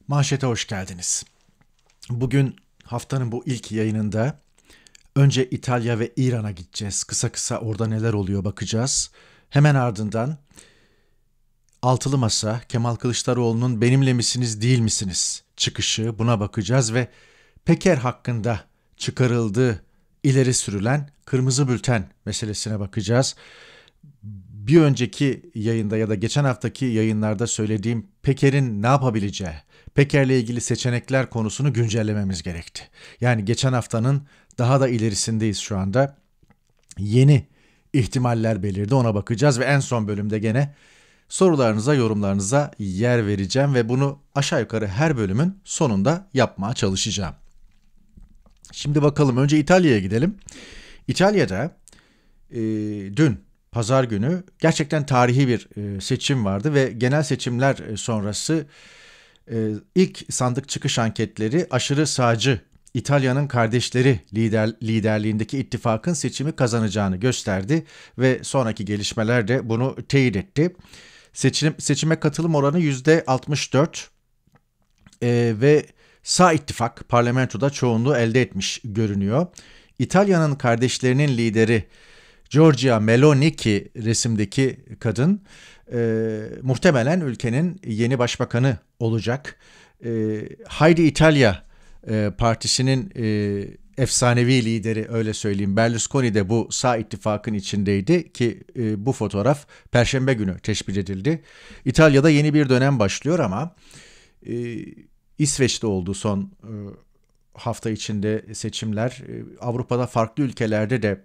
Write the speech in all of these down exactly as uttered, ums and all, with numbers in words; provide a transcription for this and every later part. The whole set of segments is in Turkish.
Manşete hoş geldiniz. Bugün haftanın bu ilk yayınında önce İtalya ve İran'a gideceğiz. Kısa kısa orada neler oluyor bakacağız. Hemen ardından Altılı Masa, Kemal Kılıçdaroğlu'nun benimle misiniz değil misiniz çıkışı, buna bakacağız ve Peker hakkında çıkarıldığı ileri sürülen kırmızı bülten meselesine bakacağız. Bir önceki yayında ya da geçen haftaki yayınlarda söylediğim Peker'in ne yapabileceği, Peker'le ilgili seçenekler konusunu güncellememiz gerekti. Yani geçen haftanın daha da ilerisindeyiz şu anda. Yeni ihtimaller belirdi, ona bakacağız ve en son bölümde gene sorularınıza, yorumlarınıza yer vereceğim ve bunu aşağı yukarı her bölümün sonunda yapmaya çalışacağım. Şimdi bakalım, önce İtalya'ya gidelim. İtalya'da e, dün Pazar günü gerçekten tarihi bir e, seçim vardı ve genel seçimler e, sonrası e, ilk sandık çıkış anketleri aşırı sağcı İtalya'nın kardeşleri lider, liderliğindeki ittifakın seçimi kazanacağını gösterdi ve sonraki gelişmeler de bunu teyit etti. Seçim, seçime katılım oranı yüzde altmış dört e, ve sağ ittifak parlamentoda çoğunluğu elde etmiş görünüyor. İtalya'nın kardeşlerinin lideri Giorgia Meloni, ki resimdeki kadın e, muhtemelen ülkenin yeni başbakanı olacak. E, Haydi İtalya e, partisinin e, efsanevi lideri, öyle söyleyeyim, Berlusconi de bu sağ ittifakın içindeydi ki e, bu fotoğraf Perşembe günü tespit edildi. İtalya'da yeni bir dönem başlıyor ama e, İsveç'te oldu son e, hafta içinde seçimler. E, Avrupa'da farklı ülkelerde de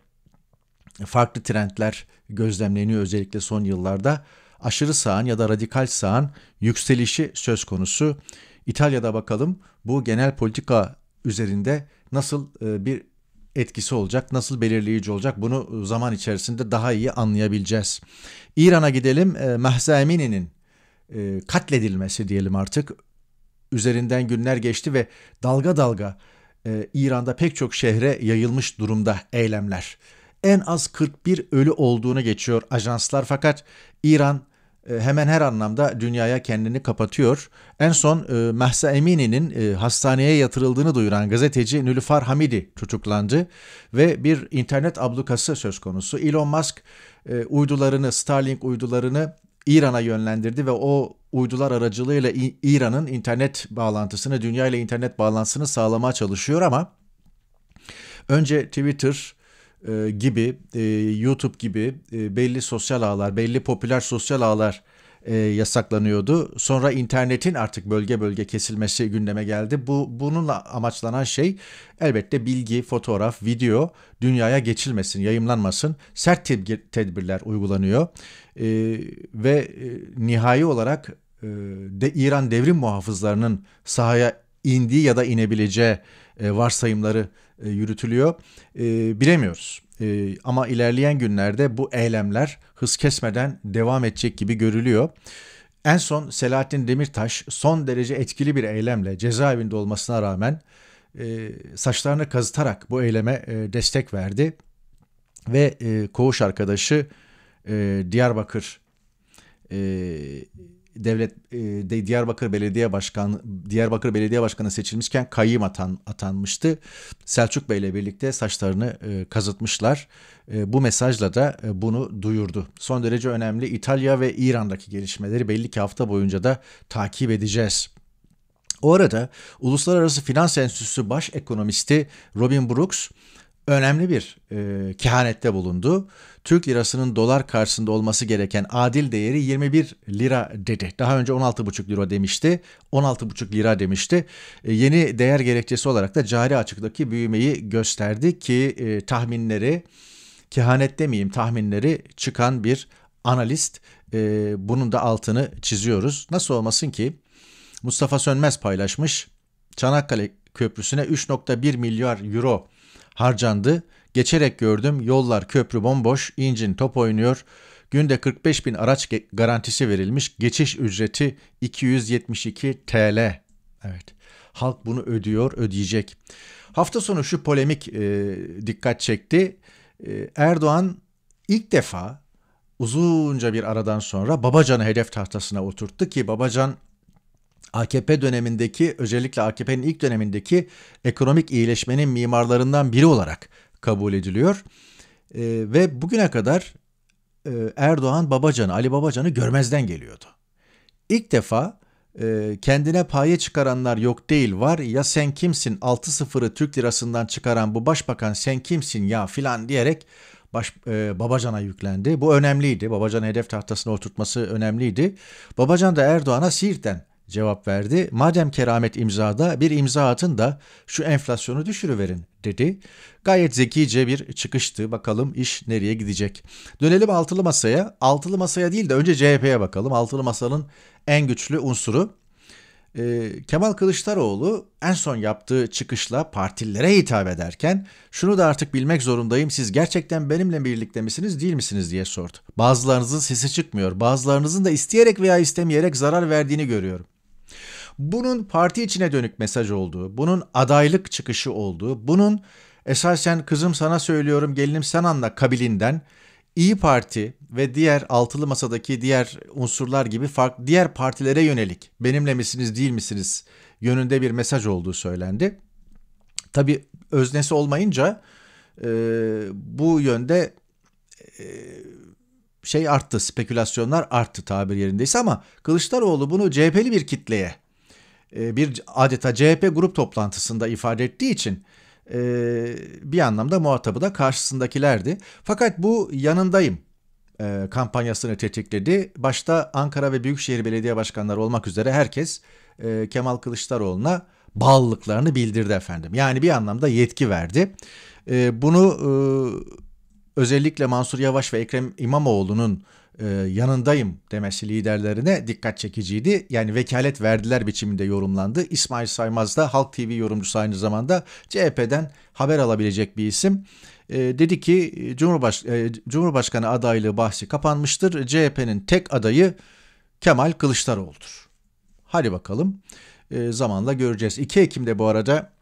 farklı trendler gözlemleniyor, özellikle son yıllarda. Aşırı sağın ya da radikal sağın yükselişi söz konusu. İtalya'da bakalım bu genel politika üzerinde nasıl bir etkisi olacak, nasıl belirleyici olacak, bunu zaman içerisinde daha iyi anlayabileceğiz. İran'a gidelim. Mahsa Amini'nin katledilmesi diyelim artık. Üzerinden günler geçti ve dalga dalga İran'da pek çok şehre yayılmış durumda eylemler. En az kırk bir ölü olduğunu geçiyor ajanslar, fakat İran e, hemen her anlamda dünyaya kendini kapatıyor. En son e, Mahsa Amini'nin e, hastaneye yatırıldığını duyuran gazeteci Nilüfer Hamidi tutuklandı ve bir internet ablukası söz konusu. Elon Musk e, uydularını, Starlink uydularını İran'a yönlendirdi ve o uydular aracılığıyla İ- İran'ın internet bağlantısını, dünya ile internet bağlantısını sağlamaya çalışıyor ama önce Twitter e, gibi, e, YouTube gibi e, belli sosyal ağlar, belli popüler sosyal ağlar e, yasaklanıyordu. Sonra internetin artık bölge bölge kesilmesi gündeme geldi. Bu bununla amaçlanan şey elbette bilgi, fotoğraf, video dünyaya geçilmesin, yayımlanmasın. Sert tedbir, tedbirler uygulanıyor e, ve e, nihai olarak e, de İran devrim muhafızlarının sahaya indiği ya da inebileceği e, varsayımları e, yürütülüyor. E, bilemiyoruz. E, ama ilerleyen günlerde bu eylemler hız kesmeden devam edecek gibi görülüyor. En son Selahattin Demirtaş son derece etkili bir eylemle cezaevinde olmasına rağmen e, saçlarını kazıtarak bu eyleme e, destek verdi ve e, koğuş arkadaşı e, Diyarbakır e, Devlet e, Diyarbakır Belediye Başkanı Diyarbakır Belediye Başkanı seçilmişken kayyım atan, atanmıştı. Selçuk Bey ile birlikte saçlarını e, kazıtmışlar. E, bu mesajla da e, bunu duyurdu. Son derece önemli. İtalya ve İran'daki gelişmeleri belli ki hafta boyunca da takip edeceğiz. O arada Uluslararası Finans Enstitüsü Baş Ekonomisti Robin Brooks önemli bir e, kehanette bulundu. Türk lirasının dolar karşısında olması gereken adil değeri yirmi bir lira dedi. Daha önce on altı buçuk lira demişti. on altı buçuk lira demişti. E, yeni değer gerekçesi olarak da cari açıktaki büyümeyi gösterdi ki e, tahminleri, kehanet demeyeyim, tahminleri çıkan bir analist. E, bunun da altını çiziyoruz. Nasıl olmasın ki? Mustafa Sönmez paylaşmış. Çanakkale Köprüsü'ne üç virgül bir milyar euro harcandı. Geçerek gördüm, yollar, köprü bomboş, incin top oynuyor. Günde kırk beş bin araç garantisi verilmiş. Geçiş ücreti iki yüz yetmiş iki TL. Evet, halk bunu ödüyor, ödeyecek. Hafta sonu şu polemik e, dikkat çekti. E, Erdoğan ilk defa uzunca bir aradan sonra Babacan'ı hedef tahtasına oturttu ki Babacan A K P dönemindeki, özellikle A K P'nin ilk dönemindeki ekonomik iyileşmenin mimarlarından biri olarak kabul ediliyor. E, ve bugüne kadar e, Erdoğan Babacan'ı, Ali Babacan'ı görmezden geliyordu. İlk defa e, kendine paye çıkaranlar yok değil var, ya sen kimsin altı sıfırı Türk lirasından çıkaran bu başbakan sen kimsin ya filan diyerek baş, e, Babacan'a yüklendi. Bu önemliydi. Babacan'ı hedef tahtasına oturtması önemliydi. Babacan da Erdoğan'a Siirt'ten cevap verdi. Madem keramet imzada, bir imza atın da şu enflasyonu düşürüverin dedi. Gayet zekice bir çıkıştı. Bakalım iş nereye gidecek. Dönelim altılı masaya. Altılı masaya değil de önce C H P'ye bakalım. Altılı masanın en güçlü unsuru. Ee, Kemal Kılıçdaroğlu en son yaptığı çıkışla partililere hitap ederken şunu da artık bilmek zorundayım, siz gerçekten benimle birlikte misiniz değil misiniz diye sordu. Bazılarınızın sesi çıkmıyor, bazılarınızın da isteyerek veya istemeyerek zarar verdiğini görüyorum. Bunun parti içine dönük mesaj olduğu, bunun adaylık çıkışı olduğu, bunun esasen kızım sana söylüyorum gelinim sen anla kabilinden İyi Parti ve diğer altılı masadaki diğer unsurlar gibi farklı diğer partilere yönelik benimle misiniz değil misiniz yönünde bir mesaj olduğu söylendi. Tabii öznesi olmayınca e, bu yönde e, şey arttı, spekülasyonlar arttı tabir yerindeyse, ama Kılıçdaroğlu bunu C H P'li bir kitleye e, bir adeta C H P grup toplantısında ifade ettiği için Ee, bir anlamda muhatabı da karşısındakilerdi. Fakat bu yanındayım e, kampanyasını tetikledi. Başta Ankara ve Büyükşehir Belediye Başkanları olmak üzere herkes e, Kemal Kılıçdaroğlu'na bağlılıklarını bildirdi efendim. Yani bir anlamda yetki verdi. E, bunu e, özellikle Mansur Yavaş ve Ekrem İmamoğlu'nun e, yanındayım demesi liderlerine dikkat çekiciydi. Yani vekalet verdiler biçiminde yorumlandı. İsmail Saymaz da Halk T V yorumcusu, aynı zamanda C H P'den haber alabilecek bir isim. E, dedi ki Cumhurbaş e, Cumhurbaşkanı adaylığı bahsi kapanmıştır. C H P'nin tek adayı Kemal Kılıçdaroğlu'dur. Hadi bakalım e, zamanla göreceğiz. iki Ekim'de bu arada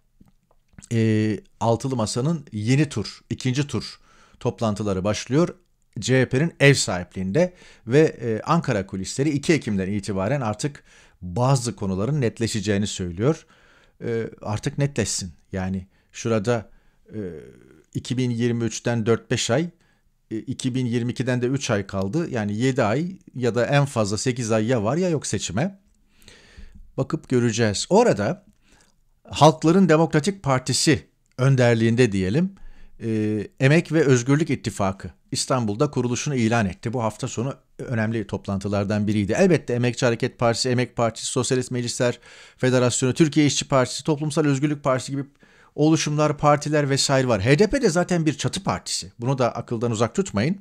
e, Altılı Masa'nın yeni tur, ikinci tur toplantıları başlıyor. C H P'nin ev sahipliğinde ve e, Ankara kulisleri iki Ekim'den itibaren artık bazı konuların netleşeceğini söylüyor. E, artık netleşsin. Yani şurada e, iki bin yirmi üçten dört beş ay, e, iki bin yirmi ikiden de üç ay kaldı. Yani yedi ay ya da en fazla sekiz ay ya var ya yok seçime. Bakıp göreceğiz. Orada Halkların Demokratik Partisi önderliğinde diyelim, e, Emek ve Özgürlük İttifakı İstanbul'da kuruluşunu ilan etti. Bu hafta sonu önemli toplantılardan biriydi. Elbette Emekçi Hareket Partisi, Emek Partisi, Sosyalist Meclisler Federasyonu, Türkiye İşçi Partisi, Toplumsal Özgürlük Partisi gibi oluşumlar, partiler vesaire var. H D P de zaten bir çatı partisi. Bunu da akıldan uzak tutmayın.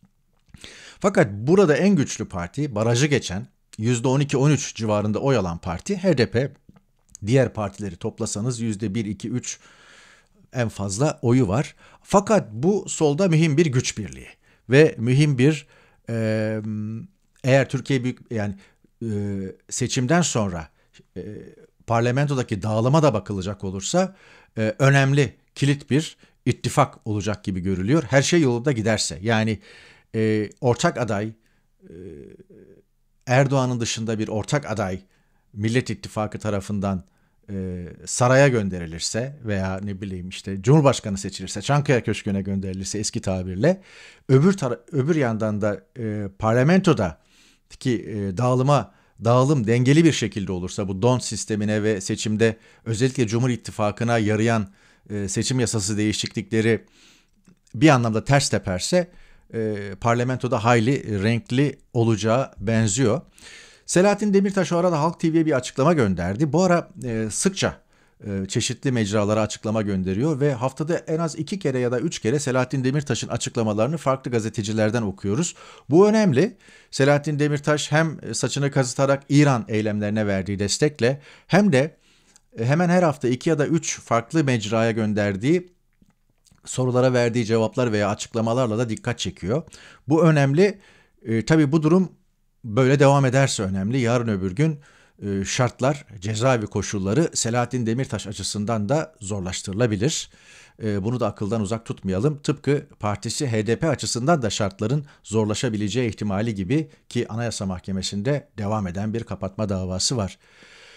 Fakat burada en güçlü parti, barajı geçen yüzde on iki on üç civarında oy alan parti H D P. Diğer partileri toplasanız yüzde bir, iki, üç en fazla oyu var. Fakat bu solda mühim bir güç birliği ve mühim bir e, eğer Türkiye büyük yani e, seçimden sonra e, parlamentodaki dağılıma da bakılacak olursa e, önemli kilit bir ittifak olacak gibi görülüyor. Her şey yolunda giderse, yani e, ortak aday e, Erdoğan'ın dışında bir ortak aday Millet İttifakı tarafından e, saraya gönderilirse veya ne bileyim işte Cumhurbaşkanı seçilirse, Çankaya Köşkü'ne gönderilirse eski tabirle, öbür tara- öbür yandan da e, parlamentoda ki e, dağılıma dağılım dengeli bir şekilde olursa, bu don sistemine ve seçimde özellikle Cumhur İttifakı'na yarayan e, seçim yasası değişiklikleri bir anlamda ters teperse e, parlamentoda hayli renkli olacağı benziyor. Selahattin Demirtaş o arada Halk T V'ye bir açıklama gönderdi. Bu ara e, sıkça e, çeşitli mecralara açıklama gönderiyor ve haftada en az iki kere ya da üç kere Selahattin Demirtaş'ın açıklamalarını farklı gazetecilerden okuyoruz. Bu önemli. Selahattin Demirtaş hem saçını kazıtarak İran eylemlerine verdiği destekle hem de e, hemen her hafta iki ya da üç farklı mecraya gönderdiği sorulara verdiği cevaplar veya açıklamalarla da dikkat çekiyor. Bu önemli. E, tabii bu durum böyle devam ederse önemli. Yarın öbür gün e, şartlar, cezaevi koşulları Selahattin Demirtaş açısından da zorlaştırılabilir. E, bunu da akıldan uzak tutmayalım. Tıpkı partisi H D P açısından da şartların zorlaşabileceği ihtimali gibi, ki Anayasa Mahkemesi'nde devam eden bir kapatma davası var.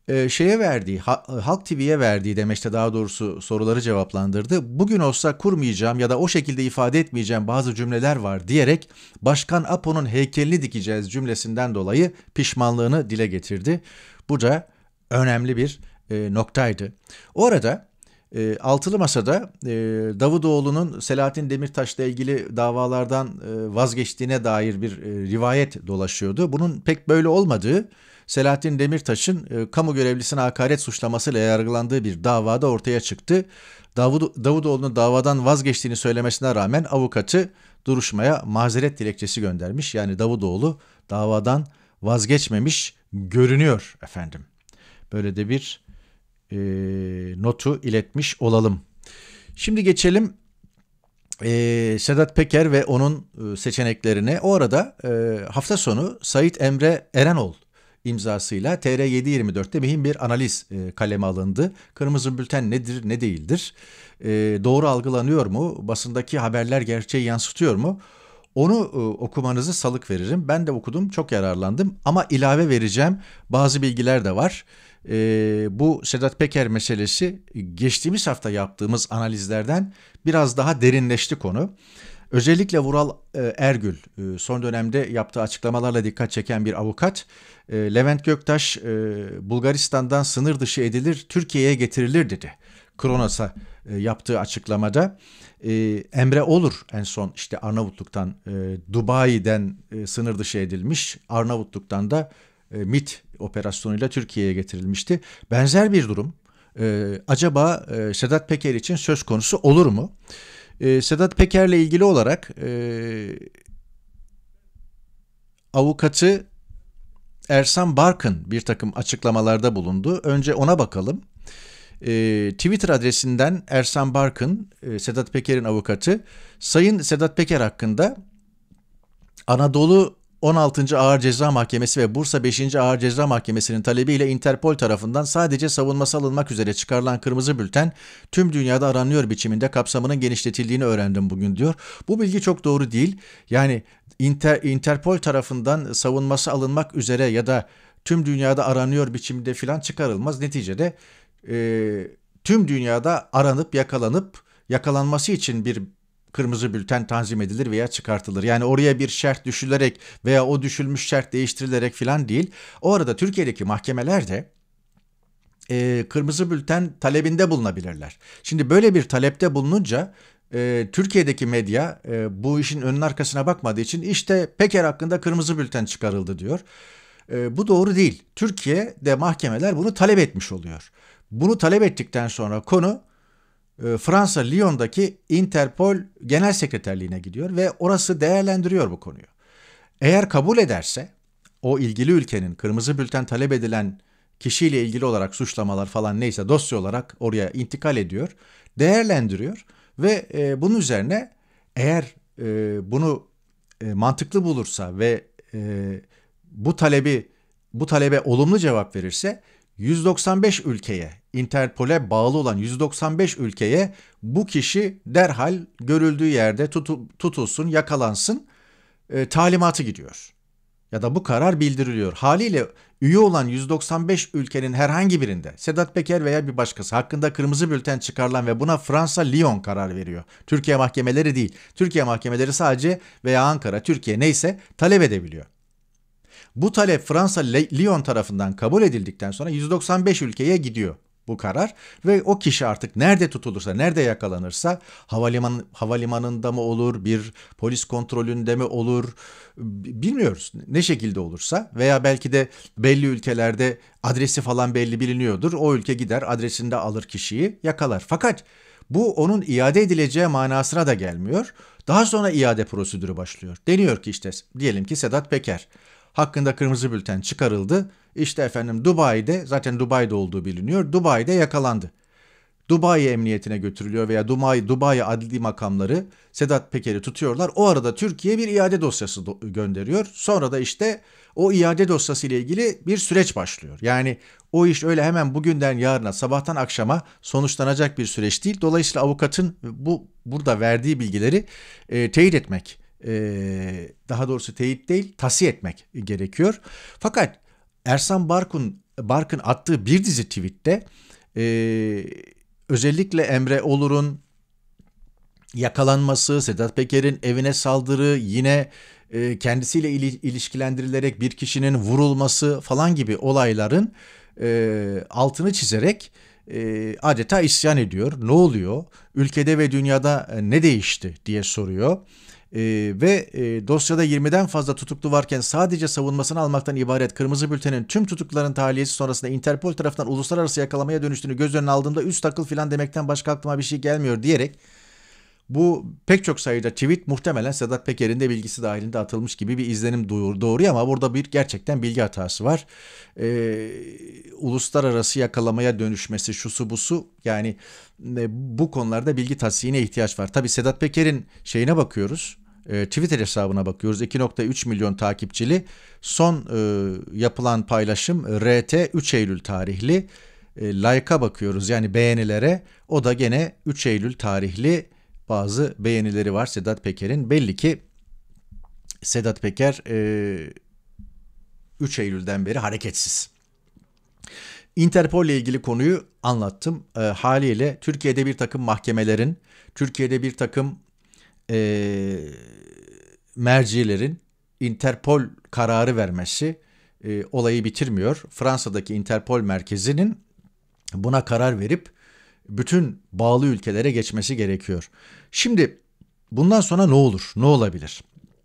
e, şeye verdiği, Ha- Halk T V'ye verdiği demeçte daha doğrusu soruları cevaplandırdı. Bugün olsa kurmayacağım ya da o şekilde ifade etmeyeceğim bazı cümleler var diyerek Başkan Apo'nun heykelini dikeceğiz cümlesinden dolayı pişmanlığını dile getirdi. Bu da önemli bir e, noktaydı. Orada e, Altılı Masa'da e, Davutoğlu'nun Selahattin Demirtaş'la ilgili davalardan e, vazgeçtiğine dair bir e, rivayet dolaşıyordu. Bunun pek böyle olmadığı, Selahattin Demirtaş'ın e, kamu görevlisine hakaret suçlamasıyla yargılandığı bir davada ortaya çıktı. Davud, Davutoğlu'nun davadan vazgeçtiğini söylemesine rağmen avukatı duruşmaya mazeret dilekçesi göndermiş. Yani Davutoğlu davadan vazgeçmemiş görünüyor efendim. Böyle de bir e, notu iletmiş olalım. Şimdi geçelim e, Sedat Peker ve onun e, seçeneklerine. O arada e, hafta sonu Sait Emre Erenol imzasıyla T R yedi yirmi dörtte mühim bir analiz e, kaleme alındı. Kırmızı bülten nedir, ne değildir? E, doğru algılanıyor mu? Basındaki haberler gerçeği yansıtıyor mu? Onu e, okumanızı salık veririm. Ben de okudum, çok yararlandım ama ilave vereceğim bazı bilgiler de var. E, bu Sedat Peker meselesi geçtiğimiz hafta yaptığımız analizlerden biraz daha derinleşti konu. Özellikle Vural e, Ergül e, son dönemde yaptığı açıklamalarla dikkat çeken bir avukat. E, Levent Göktaş e, Bulgaristan'dan sınır dışı edilir, Türkiye'ye getirilir dedi. Kronos'a e, yaptığı açıklamada. E, Emre Olur en son işte Arnavutluk'tan, e, Dubai'den e, sınır dışı edilmiş. Arnavutluk'tan da e, MİT operasyonuyla Türkiye'ye getirilmişti. Benzer bir durum e, acaba e, Sedat Peker için söz konusu olur mu? E, Sedat Peker'le ilgili olarak e, avukatı Ersan Barkın bir takım açıklamalarda bulundu. Önce ona bakalım. E, Twitter adresinden Ersan Barkın, e, Sedat Peker'in avukatı, Sayın Sedat Peker hakkında Anadolu on altıncı Ağır Ceza Mahkemesi ve Bursa beşinci Ağır Ceza Mahkemesi'nin talebiyle Interpol tarafından sadece savunması alınmak üzere çıkarılan kırmızı bülten tüm dünyada aranıyor biçiminde kapsamının genişletildiğini öğrendim bugün diyor. Bu bilgi çok doğru değil. Yani Inter, Interpol tarafından savunması alınmak üzere ya da tüm dünyada aranıyor biçimde filan çıkarılmaz. Neticede e, tüm dünyada aranıp yakalanıp yakalanması için bir kırmızı bülten tanzim edilir veya çıkartılır. Yani oraya bir şart düşülerek veya o düşülmüş şart değiştirilerek filan değil. O arada Türkiye'deki mahkemeler de e, kırmızı bülten talebinde bulunabilirler. Şimdi böyle bir talepte bulununca e, Türkiye'deki medya e, bu işin önün arkasına bakmadığı için işte Peker hakkında kırmızı bülten çıkarıldı diyor. E, bu doğru değil. Türkiye'de mahkemeler bunu talep etmiş oluyor. Bunu talep ettikten sonra konu Fransa Lyon'daki Interpol Genel Sekreterliğine gidiyor ve orası değerlendiriyor bu konuyu. Eğer kabul ederse o ilgili ülkenin kırmızı bülten talep edilen kişiyle ilgili olarak suçlamalar falan neyse dosya olarak oraya intikal ediyor, değerlendiriyor ve e, bunun üzerine eğer e, bunu e, mantıklı bulursa ve e, bu talebi bu talebe olumlu cevap verirse yüz doksan beş ülkeye, Interpol'e bağlı olan yüz doksan beş ülkeye bu kişi derhal görüldüğü yerde tutu, tutulsun, yakalansın e, talimatı gidiyor. Ya da bu karar bildiriliyor. Haliyle üye olan yüz doksan beş ülkenin herhangi birinde Sedat Peker veya bir başkası hakkında kırmızı bülten çıkarılan ve buna Fransa Lyon karar veriyor. Türkiye mahkemeleri değil. Türkiye mahkemeleri sadece veya Ankara, Türkiye neyse talep edebiliyor. Bu talep Fransa Lyon tarafından kabul edildikten sonra yüz doksan beş ülkeye gidiyor bu karar ve o kişi artık nerede tutulursa, nerede yakalanırsa havaliman, havalimanında mı olur, bir polis kontrolünde mi olur bilmiyoruz ne şekilde olursa veya belki de belli ülkelerde adresi falan belli biliniyordur. O ülke gider adresinde alır kişiyi yakalar. Fakat bu onun iade edileceği manasına da gelmiyor. Daha sonra iade prosedürü başlıyor. Deniyor ki işte diyelim ki Sedat Peker hakkında kırmızı bülten çıkarıldı. İşte efendim Dubai'de, zaten Dubai'de olduğu biliniyor. Dubai'de yakalandı. Dubai emniyetine götürülüyor veya Dubai, Dubai adli makamları Sedat Peker'i tutuyorlar. O arada Türkiye bir iade dosyası do- gönderiyor. Sonra da işte o iade dosyası ile ilgili bir süreç başlıyor. Yani o iş öyle hemen bugünden yarına, sabahtan akşama sonuçlanacak bir süreç değil. Dolayısıyla avukatın bu burada verdiği bilgileri e, teyit etmek, e, daha doğrusu teyit değil, tasih etmek gerekiyor. Fakat Ersan Barkun Barkın attığı bir dizi tweette e, özellikle Emre Olur'un yakalanması, Sedat Peker'in evine saldırı, yine e, kendisiyle ili, ilişkilendirilerek bir kişinin vurulması falan gibi olayların e, altını çizerek e, adeta isyan ediyor. Ne oluyor? Ülkede ve dünyada e, ne değişti diye soruyor. E, ve e, dosyada yirmiden fazla tutuklu varken sadece savunmasını almaktan ibaret Kırmızı Bülten'in tüm tutukluların tahliyesi sonrasında Interpol tarafından uluslararası yakalamaya dönüştüğünü göz önüne aldığımda üst akıl filan demekten başka aklıma bir şey gelmiyor diyerek bu pek çok sayıda tweet muhtemelen Sedat Peker'in de bilgisi dahilinde atılmış gibi bir izlenim doğuruyor ama burada bir gerçekten bilgi hatası var. Ee, uluslararası yakalamaya dönüşmesi, şusu busu, yani e, bu konularda bilgi tasdikine ihtiyaç var. Tabii Sedat Peker'in şeyine bakıyoruz. E, Twitter hesabına bakıyoruz. iki nokta üç milyon takipçili. Son e, yapılan paylaşım R T üç Eylül tarihli. E, like'a bakıyoruz, yani beğenilere. O da gene üç Eylül tarihli bazı beğenileri var Sedat Peker'in. Belli ki Sedat Peker e, üç Eylül'den beri hareketsiz. Interpol ile ilgili konuyu anlattım. E, haliyle Türkiye'de bir takım mahkemelerin, Türkiye'de bir takım e, mercilerin Interpol kararı vermesi e, olayı bitirmiyor. Fransa'daki Interpol merkezinin buna karar verip bütün bağlı ülkelere geçmesi gerekiyor. Şimdi bundan sonra ne olur, ne olabilir?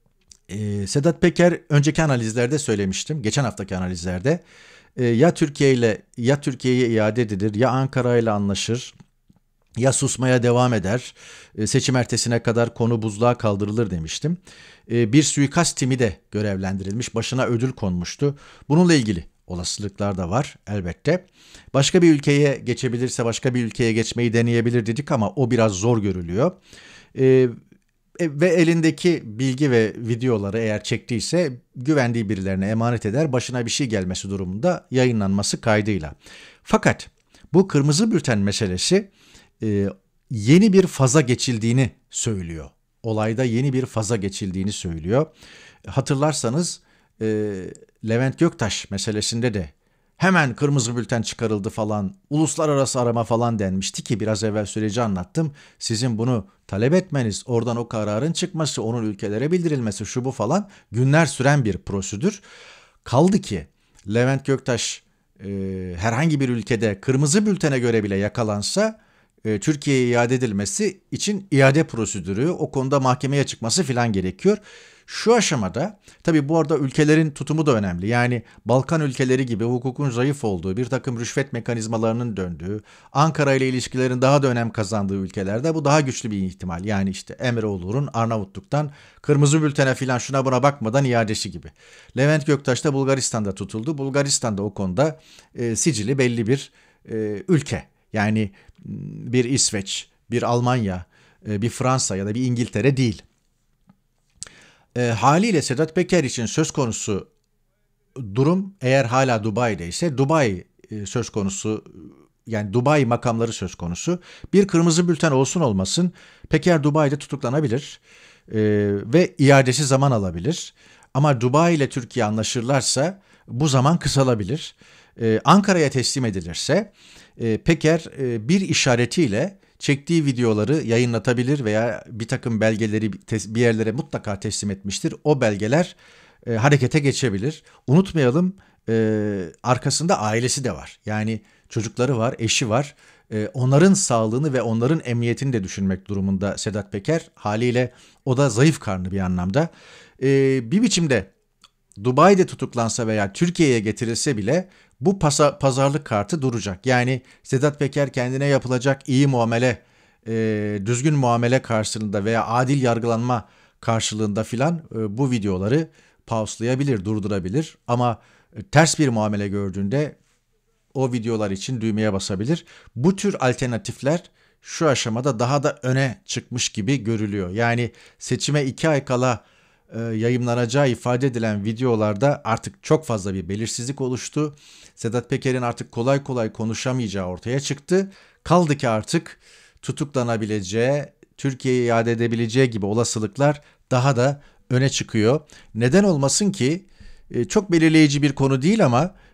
Ee, Sedat Peker önceki analizlerde söylemiştim, geçen haftaki analizlerde e, ya Türkiye ile ya Türkiye'ye iade edilir, ya Ankara ile anlaşır, ya susmaya devam eder, e, seçim ertesine kadar konu buzluğa kaldırılır demiştim. E, bir suikast timi de görevlendirilmiş, başına ödül konmuştu. Bununla ilgili olasılıklar da var elbette. Başka bir ülkeye geçebilirse başka bir ülkeye geçmeyi deneyebilir dedik ama o biraz zor görülüyor. Ee, ve elindeki bilgi ve videoları eğer çektiyse güvendiği birilerine emanet eder, başına bir şey gelmesi durumunda yayınlanması kaydıyla. Fakat bu Kırmızı Bülten meselesi e, yeni bir faza geçildiğini söylüyor. Olayda yeni bir faza geçildiğini söylüyor. Hatırlarsanız e, Levent Göktaş meselesinde de hemen Kırmızı Bülten çıkarıldı falan, uluslararası arama falan denmişti ki biraz evvel süreci anlattım. Sizin bunu talep etmeniz, oradan o kararın çıkması, onun ülkelere bildirilmesi, şu bu falan günler süren bir prosedür. Kaldı ki Levent Göktaş e, herhangi bir ülkede Kırmızı Bülten'e göre bile yakalansa e, Türkiye'ye iade edilmesi için iade prosedürü, o konuda mahkemeye çıkması filan gerekiyor. Şu aşamada tabii bu arada ülkelerin tutumu da önemli. Yani Balkan ülkeleri gibi hukukun zayıf olduğu, bir takım rüşvet mekanizmalarının döndüğü, Ankara ile ilişkilerin daha da önem kazandığı ülkelerde bu daha güçlü bir ihtimal. Yani işte Emre Olur'un Arnavutluk'tan Kırmızı Bülten'e filan şuna buna bakmadan iadesi gibi. Levent Göktaş da Bulgaristan'da tutuldu. Bulgaristan'da o konuda e, sicili belli bir e, ülke. Yani bir İsveç, bir Almanya, e, bir Fransa ya da bir İngiltere değil. E, haliyle Sedat Peker için söz konusu durum, eğer hala Dubai'de ise Dubai e, söz konusu, yani Dubai makamları söz konusu. Bir Kırmızı Bülten olsun olmasın Peker Dubai'de tutuklanabilir e, ve iadesi zaman alabilir. Ama Dubai ile Türkiye anlaşırlarsa bu zaman kısalabilir. E, Ankara'ya teslim edilirse e, Peker e, bir işaretiyle çektiği videoları yayınlatabilir veya bir takım belgeleri bir yerlere mutlaka teslim etmiştir. O belgeler e, harekete geçebilir. Unutmayalım, e, arkasında ailesi de var. Yani çocukları var, eşi var. E, onların sağlığını ve onların emniyetini de düşünmek durumunda Sedat Peker. Haliyle o da zayıf karnı bir anlamda. E, bir biçimde Dubai'de tutuklansa veya Türkiye'ye getirilse bile bu pasa, pazarlık kartı duracak. Yani Sedat Peker kendine yapılacak iyi muamele, e, düzgün muamele karşılığında veya adil yargılanma karşılığında filan e, bu videoları pauslayabilir, durdurabilir. Ama e, ters bir muamele gördüğünde o videolar için düğmeye basabilir. Bu tür alternatifler şu aşamada daha da öne çıkmış gibi görülüyor. Yani seçime iki ay kala e, yayımlanacağı ifade edilen videolarda artık çok fazla bir belirsizlik oluştu. Sedat Peker'in artık kolay kolay konuşamayacağı ortaya çıktı. Kaldı ki artık tutuklanabileceği, Türkiye'ye iade edebileceği gibi olasılıklar daha da öne çıkıyor. Neden olmasın ki? E, çok belirleyici bir konu değil ama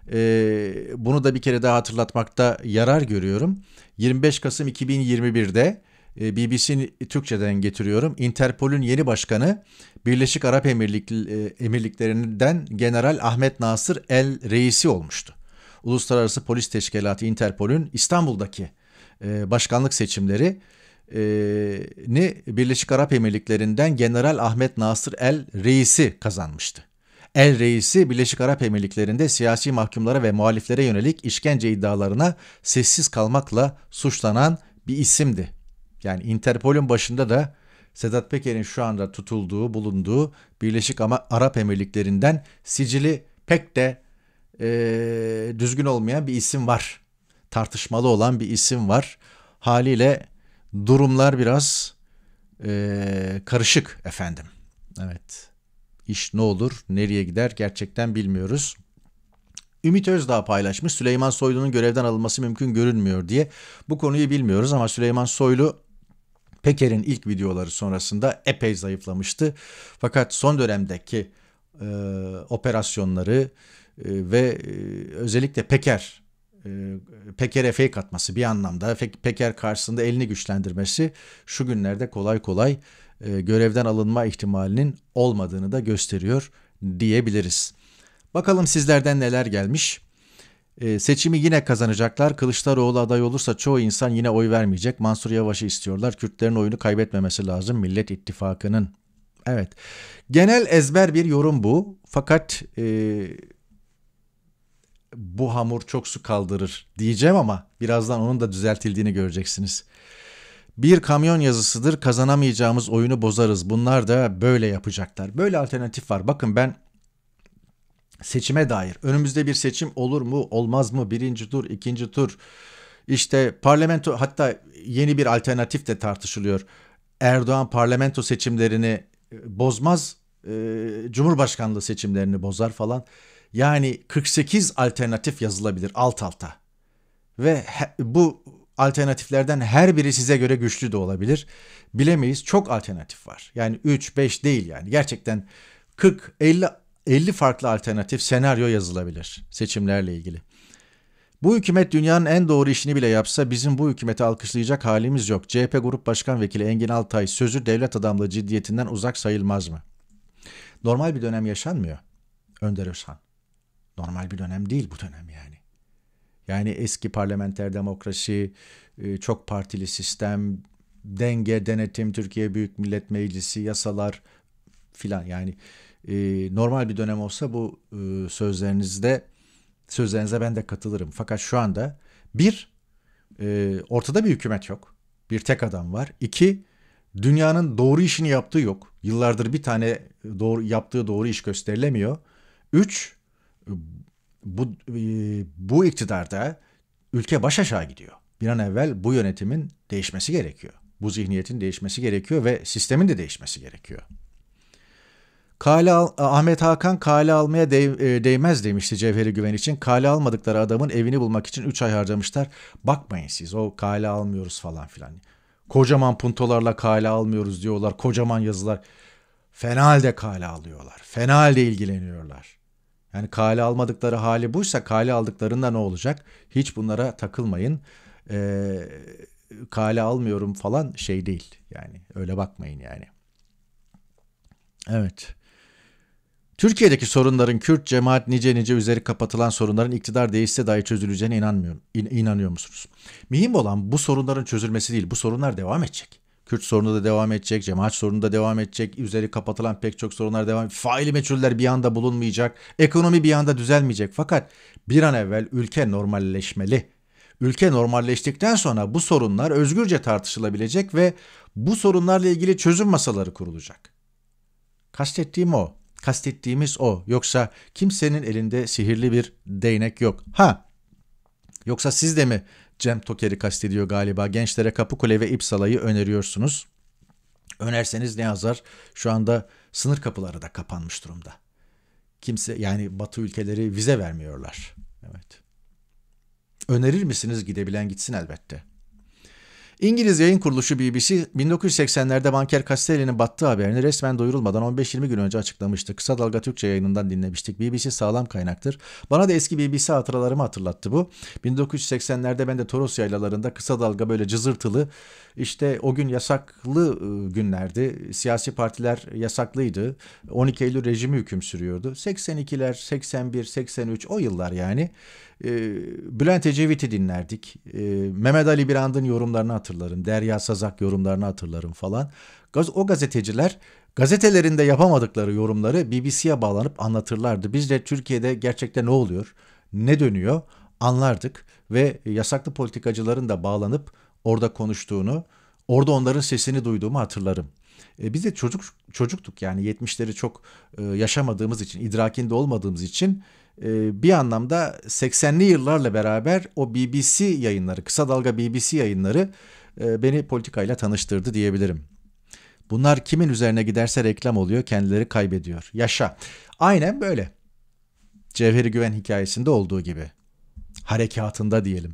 Ee, bunu da bir kere daha hatırlatmakta yarar görüyorum. yirmi beş Kasım iki bin yirmi bir'de e, B B C Türkçe'den getiriyorum. Interpol'ün yeni başkanı Birleşik Arap Emirlik, e, Emirlikleri'nden General Ahmet Nasır El Reisi olmuştu. Uluslararası Polis Teşkilatı Interpol'ün İstanbul'daki e, başkanlık seçimleri e, ni Birleşik Arap Emirlikleri'nden General Ahmet Nasır El Reisi kazanmıştı. El Reisi, Birleşik Arap Emirlikleri'nde siyasi mahkumlara ve muhaliflere yönelik işkence iddialarına sessiz kalmakla suçlanan bir isimdi. Yani Interpol'ün başında da Sedat Peker'in şu anda tutulduğu, bulunduğu Birleşik Arap Emirlikleri'nden sicili pek de e, düzgün olmayan bir isim var. Tartışmalı olan bir isim var. Haliyle durumlar biraz e, karışık efendim. Evet. İş ne olur, nereye gider gerçekten bilmiyoruz. Ümit Özdağ paylaşmış, Süleyman Soylu'nun görevden alınması mümkün görünmüyor diye. Bu konuyu bilmiyoruz ama Süleyman Soylu Peker'in ilk videoları sonrasında epey zayıflamıştı. Fakat son dönemdeki e, operasyonları e, ve e, özellikle Peker, e, Peker'e fake atması bir anlamda, Peker karşısında elini güçlendirmesi şu günlerde kolay kolay e, görevden alınma ihtimalinin olmadığını da gösteriyor diyebiliriz. Bakalım sizlerden neler gelmiş. Ee, seçimi yine kazanacaklar. Kılıçdaroğlu aday olursa çoğu insan yine oy vermeyecek. Mansur Yavaş'ı istiyorlar. Kürtlerin oyunu kaybetmemesi lazım Millet İttifakı'nın. Evet. Genel ezber bir yorum bu. Fakat e, bu hamur çok su kaldırır diyeceğim ama birazdan onun da düzeltildiğini göreceksiniz. Bir kamyon yazısıdır. Kazanamayacağımız oyunu bozarız. Bunlar da böyle yapacaklar. Böyle alternatif var. Bakın ben seçime dair. Önümüzde bir seçim olur mu, olmaz mı? Birinci tur, ikinci tur. İşte parlamento, hatta yeni bir alternatif de tartışılıyor. Erdoğan parlamento seçimlerini bozmaz, e, Cumhurbaşkanlığı seçimlerini bozar falan. Yani kırk sekiz alternatif yazılabilir alt alta. Ve he, bu alternatiflerden her biri size göre güçlü de olabilir. Bilemeyiz. Çok alternatif var. Yani üç beş değil yani. Gerçekten kırk elli elli farklı alternatif senaryo yazılabilir seçimlerle ilgili. Bu hükümet dünyanın en doğru işini bile yapsa bizim bu hükümeti alkışlayacak halimiz yok. C H P Grup Başkan Vekili Engin Altay sözü devlet adamlığı ciddiyetinden uzak sayılmaz mı? Normal bir dönem yaşanmıyor Önder Özhan. Normal bir dönem değil bu dönem yani. Yani eski parlamenter demokrasi, çok partili sistem, denge, denetim, Türkiye Büyük Millet Meclisi, yasalar filan yani normal bir dönem olsa bu sözlerinizde sözlerinize ben de katılırım. Fakat şu anda bir, ortada bir hükümet yok. Bir tek adam var. İki, dünyanın doğru işini yaptığı yok. Yıllardır bir tane doğru yaptığı doğru iş gösterilemiyor. Üç, bu bu iktidarda ülke baş aşağı gidiyor. Bir an evvel bu yönetimin değişmesi gerekiyor. Bu zihniyetin değişmesi gerekiyor ve sistemin de değişmesi gerekiyor. Kale al, Ahmet Hakan kale almaya değ, değmez demişti Cevheri Güven için. Kale almadıkları adamın evini bulmak için üç ay harcamışlar. Bakmayın siz o kale almıyoruz falan filan. Kocaman puntolarla kale almıyoruz diyorlar. Kocaman yazılar. Fena halde kale alıyorlar. Fena halde ilgileniyorlar. Yani kale almadıkları hali buysa kale aldıklarında ne olacak? Hiç bunlara takılmayın. Ee, kale almıyorum falan şey değil. Yani öyle bakmayın yani. Evet. Türkiye'deki sorunların Kürt cemaat nice nice üzeri kapatılan sorunların iktidar değişse dahi çözüleceğine inanmıyorum. İn, inanıyor musunuz? Mühim olan bu sorunların çözülmesi değil. Bu sorunlar devam edecek. Kürt sorunu da devam edecek, cemaat sorunu da devam edecek, üzeri kapatılan pek çok sorunlar devam edecek. Faili meçhuller bir anda bulunmayacak, ekonomi bir anda düzelmeyecek. Fakat bir an evvel ülke normalleşmeli. Ülke normalleştikten sonra bu sorunlar özgürce tartışılabilecek ve bu sorunlarla ilgili çözüm masaları kurulacak. Kastettiğim o. Kastettiğimiz o. Yoksa kimsenin elinde sihirli bir değnek yok. Ha, yoksa siz de mi Cem Toker'i kastediyor galiba? Gençlere Kapıkule ve İpsala'yı öneriyorsunuz. Önerseniz ne yazar? Şu anda sınır kapıları da kapanmış durumda. Kimse yani Batı ülkeleri vize vermiyorlar. Evet. Önerir misiniz? Gidebilen gitsin elbette. İngiliz yayın kuruluşu B B C bin dokuz yüz seksenlerde banker Castelli'nin battığı haberini resmen duyurulmadan on beş yirmi gün önce açıklamıştı. Kısa Dalga Türkçe yayınından dinlemiştik. B B C sağlam kaynaktır. Bana da eski B B C hatıralarımı hatırlattı bu. bin dokuz yüz seksenlerde ben de Toros yaylalarında Kısa Dalga böyle cızırtılı, işte o gün yasaklı günlerdi. Siyasi partiler yasaklıydı. on iki Eylül rejimi hüküm sürüyordu. seksen ikiler, seksen bir, seksen üç o yıllar yani. Bülent Ecevit'i dinlerdik. Mehmet Ali Birand'ın yorumlarını hatırlarım. Derya Sazak yorumlarını hatırlarım falan. O gazeteciler gazetelerinde yapamadıkları yorumları B B C'ye bağlanıp anlatırlardı. Biz de Türkiye'de gerçekten ne oluyor, ne dönüyor anlardık ve yasaklı politikacıların da bağlanıp orada konuştuğunu, orada onların sesini duyduğumu hatırlarım. E, biz de çocuk çocuktuk yani yetmişleri çok e, yaşamadığımız için, idrakinde olmadığımız için e, bir anlamda seksenli yıllarla beraber o B B C yayınları, kısa dalga B B C yayınları e, beni politikayla tanıştırdı diyebilirim. Bunlar kimin üzerine giderse reklam oluyor, kendileri kaybediyor. Yaşa. Aynen böyle. Cevheri Güven hikayesinde olduğu gibi. Harekatında diyelim.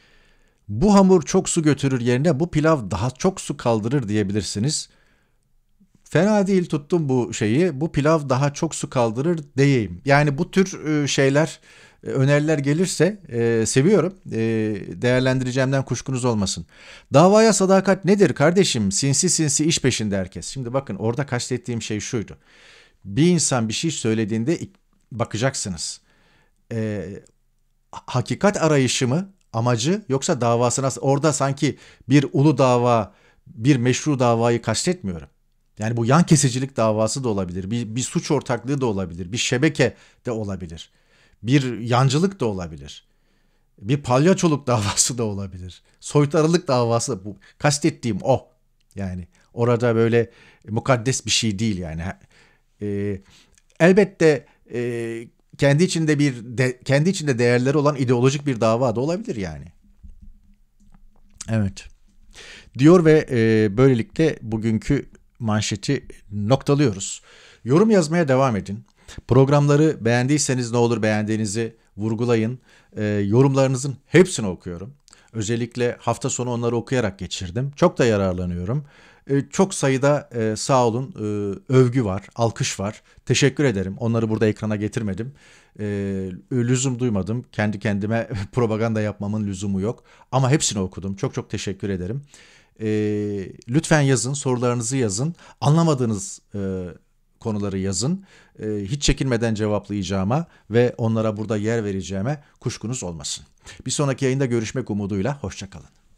Bu hamur çok su götürür yerine bu pilav daha çok su kaldırır diyebilirsiniz. Fena değil, tuttum bu şeyi. Bu pilav daha çok su kaldırır diyeyim. Yani bu tür şeyler, öneriler gelirse e, seviyorum. E, değerlendireceğimden kuşkunuz olmasın. Davaya sadakat nedir kardeşim? Sinsi sinsi iş peşinde herkes. Şimdi bakın, orada kastettiğim şey şuydu. Bir insan bir şey söylediğinde bakacaksınız. E, hakikat arayışı mı amacı, yoksa davasına? Orada sanki bir ulu dava, bir meşru davayı kastetmiyorum. Yani bu yan kesicilik davası da olabilir. Bir, bir suç ortaklığı da olabilir. Bir şebeke de olabilir. Bir yancılık da olabilir. Bir palyaçoluk davası da olabilir. Soytarılık davası da, bu kastettiğim o. Yani orada böyle mukaddes bir şey değil yani. Ee, elbette e, kendi içinde bir de, kendi içinde değerleri olan ideolojik bir dava da olabilir yani. Evet. Diyor ve e, böylelikle bugünkü manşeti noktalıyoruz. Yorum yazmaya devam edin. Programları beğendiyseniz ne olur beğendiğinizi vurgulayın. E, yorumlarınızın hepsini okuyorum. Özellikle hafta sonu onları okuyarak geçirdim. Çok da yararlanıyorum. E, çok sayıda e, sağ olun e, övgü var, alkış var. Teşekkür ederim. Onları burada ekrana getirmedim. E, lüzum duymadım. Kendi kendime propaganda yapmamın lüzumu yok. Ama hepsini okudum. Çok çok teşekkür ederim. E, lütfen yazın, sorularınızı yazın. Anlamadığınız e, konuları yazın. E, hiç çekinmeden cevaplayacağıma ve onlara burada yer vereceğime kuşkunuz olmasın. Bir sonraki yayında görüşmek umuduyla. Hoşça kalın.